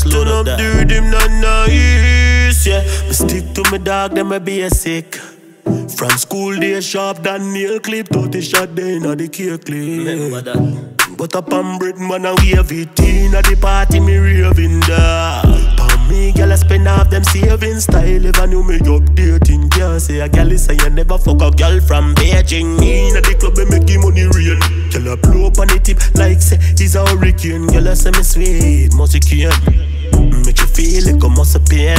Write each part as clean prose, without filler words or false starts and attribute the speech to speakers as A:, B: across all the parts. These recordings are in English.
A: turn up the rhythm, not nice, yeah. Me stick to me dog, them a basic. From school days, sharp than nail clip, 30 shot day inna the cake clip.
B: Remember that.
A: But up on bread, man, and wave it in at the party, me raving da. Pon me, girl, I spend half them saving style. If I knew me updating, can't say a girl is say you never fuck a girl from Beijing. In at the club, me make him money rain. Girl, I blow up on the tip like say he's a hurricane. Girl, I say me sweet, musty can make you feel like a muscle pain.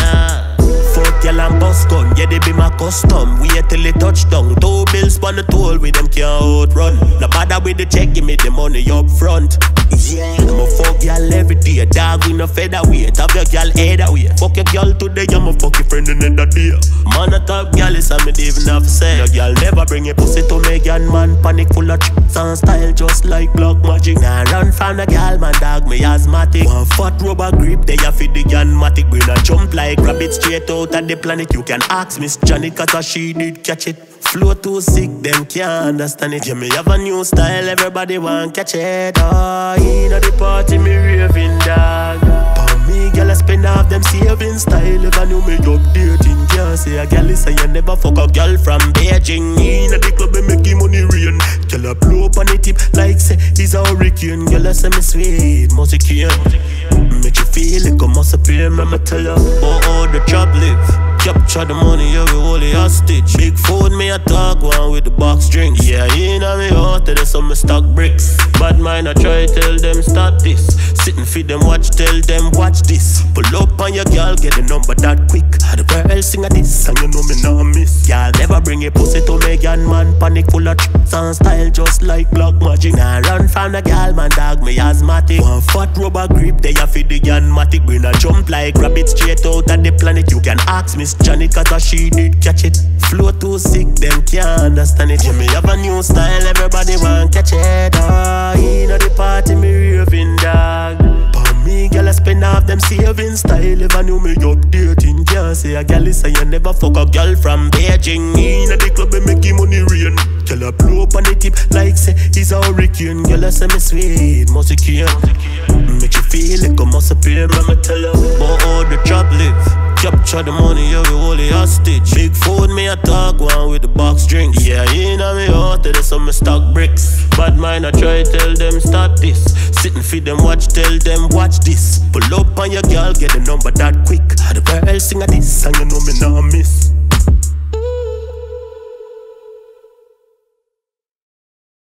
A: Fuck y'all and bust gun, yeah they be my custom. Wait till it touch down, 2 bills on the toll with them can't outrun. No bother with the check, give me the money up front. Yeah, I'ma fuck y'all every day, dog we no featherweight. Have your girl either way. Fuck your girl today, I'ma fuck your friend another day. Man a top girl is a me even have to say. No girl never bring a pussy to me, man panic full of tricks and style just like black magic. Nah run from the girl, man dog me asthmatic. One fat rubber grip, they a feed the matic. Brain a jump like rabbit straight out of the planet. You can ask Miss Johnny cause she did catch it. Flow too sick, them can't understand it. Yeah, me have a new style, everybody want catch it. Oh, inna the party, me raving dog. Pon me, girl, I spend half them saving style. If I knew me updating, can't say a girl is say you never fuck a girl from Beijing. Inna the club, me make him money rain. Girl, I blow up on the tip like say he's a hurricane. Girl, I say me sweet, musty can make you feel like a muscle pain. I'ma tell you, oh, the job live. Capture the money, yeah, we hold it hostage. Big food, me a talk one with the box drinks. Yeah, inna me heart, there's some stock bricks. Bad mind, I try tell them stop this. Sit and feed them watch, tell them watch this. Pull up on your girl, get the number that quick. The girl sing a this, and you know me not miss. Y'all never bring a pussy to me, man panic full of tricks and style just like black magic. Nah run from the girl, man dog, me asthmatic. One fat rubber grip, they a feed the matic. Brain a jump like rabbit straight out of the planet. You can ask Miss Johnny cause she did catch it. Flow too sick, them can't understand it. Yeah, me have a new style, everybody want catch it. Oh, inna the party, me raving dog. Pon me, girl, I spend half them saving style. If I knew me updating, can't say a girl is say you never fuck a girl from Beijing. Inna the club, me make him money rain. Girl, I blow up on the tip like say he's a hurricane. Girl, I say me sweet, musty can make you feel like a muscle pain. I'ma tell you, oh, the job live. Capture the money, yeah, we hold it hostage. Big food, me a talk one with the box drinks. Yeah, inna me heart, there's some stock bricks. Bad mind, I try tell them stop this. Sit and feed them watch, tell them watch this. Pull up on your girl, get the number that quick. The girl sing a this, and you know me not miss.